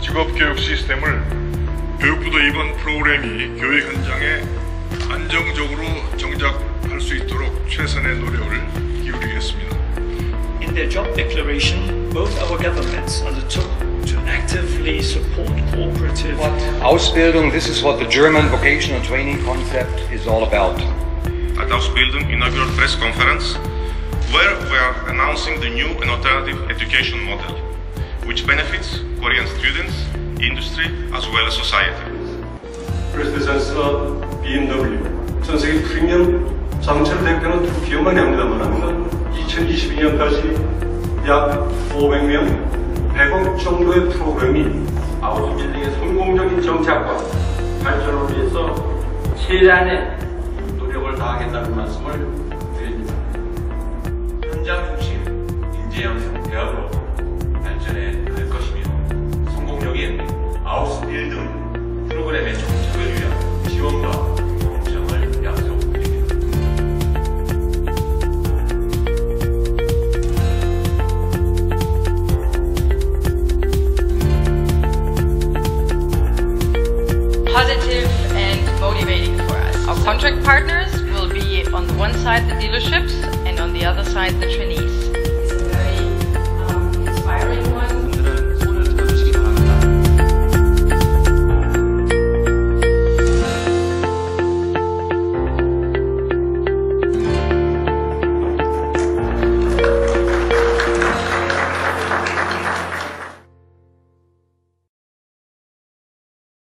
직업교육 시스템을 교육부도 이번 프로그램이 교육 현장에 안정적으로 정착할 수 있도록 최선의 노력을 기울이겠습니다. In their job declaration, both our governments undertook to actively support cooperative Ausbildung, this is what the German vocational training concept is all about. At Ausbildung inaugural press conference, where we are announcing the new and alternative education model, which benefits Korean students, industry, as well as society. Mercedes-Benz, BMW, 전 세계 프리미엄 자동차를 대표하는 두 기업만이 합니다만 2022년까지 약 500명, 100억 정도의 프로그램이 아웃빌딩의 성공적인 정착과 발전을 위해서 최대한의 노력을 다하겠다는 말씀을 드립니다. 현장 중심 인재 양성 대학으로 발전해 갈 것이며 성공적인 아웃빌딩 프로그램의 정착을 위한 지원과 공정을 약속드립니다. Positive and motivating for us. Our contract partners will be on the one side the dealerships and on the other side the trainees.